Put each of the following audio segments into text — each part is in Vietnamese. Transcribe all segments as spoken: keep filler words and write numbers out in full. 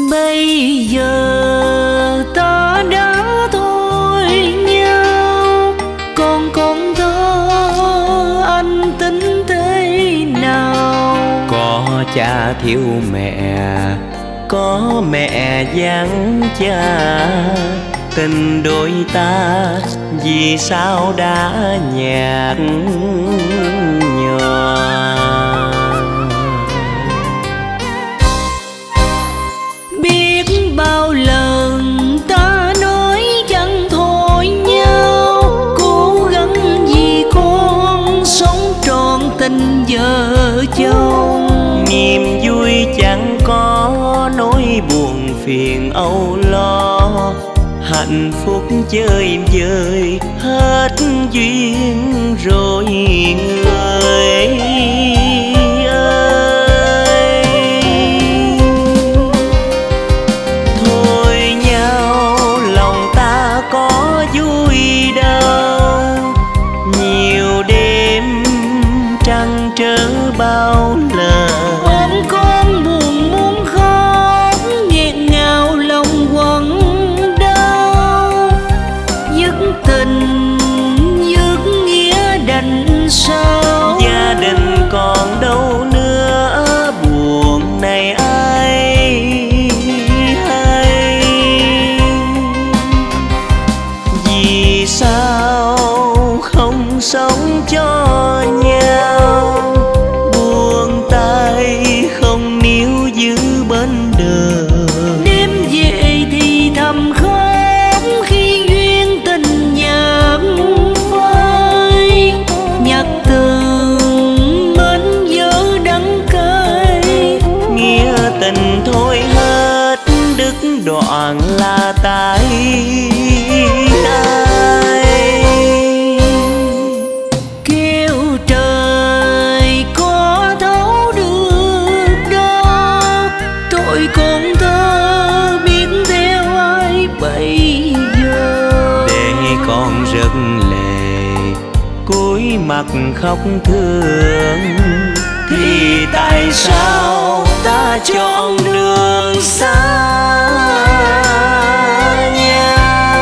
Bây giờ ta đã thôi nhau, còn con thơ anh tính thế nào? Có cha thiếu mẹ, có mẹ vắng cha, tình đôi ta vì sao đã nhạt nhòa. Biết bao lần ta nói chẳng thôi nhau, cố gắng vì con sống trọn tình vợ chồng. Niềm vui chẳng có, nỗi buồn phiền âu lo, hạnh phúc chơi vơi hết duyên rồi người ơi. Thôi nhau lòng ta có vui đâu, nhiều đêm trăng trớ bao lần. Ôm con buồn muốn khóc, nghẹn ngào lòng quặn đau. Dứt tình dứt nghĩa đành sao? Gia đình còn đâu nữa, buồn này ai hay? Vì sao không sống cho nhau, buông tay không níu giữ bên đời. Đêm về thì thầm khóc khi duyên tình nhạt phai, nhặt tường mến dở đắng cay. Nghĩa tình thôi hết, đứt đoạn là tại ai? Kêu trời có thấu được đâu, tôi con thơ biết theo ai bây giờ. Để con rất lệ cúi mặt khóc thương, thì tại sao ta chọn đường xa nhau?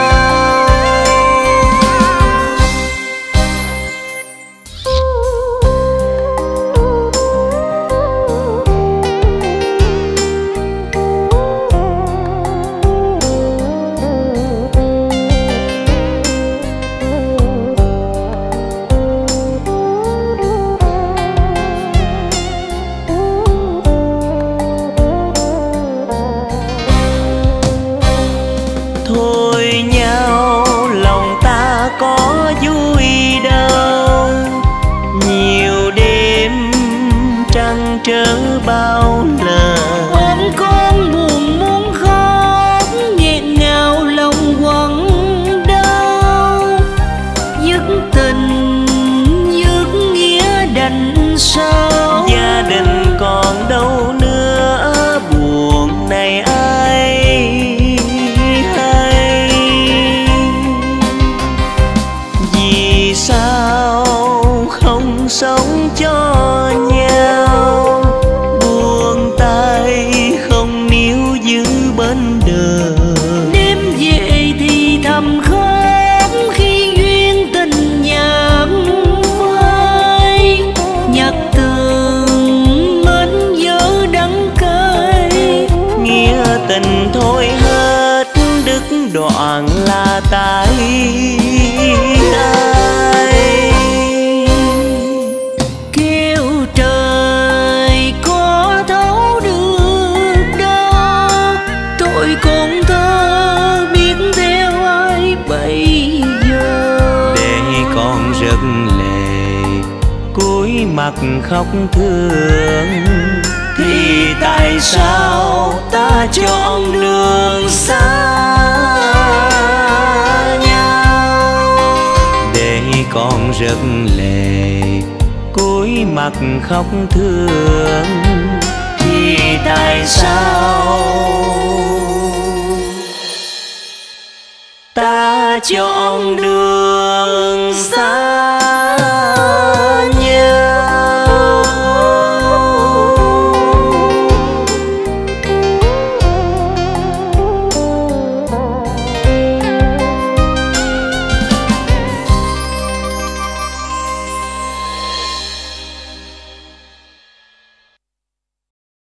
Thôi nhau lòng ta có vui đâu, nhiều đêm trăng trớ bao lần. Ôm con buồn muốn khóc, nghẹn ngào lòng quặn đau. Dứt tình dứt nghĩa đành sao? Gia đình còn đâu nữa, buồn này ai hay? Vì sao không sống cho nhau, buông tay không níu giữ bên đời. Đêm về thì thầm khóc khi duyên tình nhạt phai, nhặt tường mến dở đắng cay. Nghĩa tình thôi hết, đứt đoạn là tại ai? Kêu trời có thấu được đâu, tôi con thơ biết theo ai bây giờ. Để con rất lệ cúi mặt khóc thương, thì tại sao ta chọn đường xa nhau? Để con rất lệ cúi mặt khóc thương, thì tại sao ta chọn đường xa?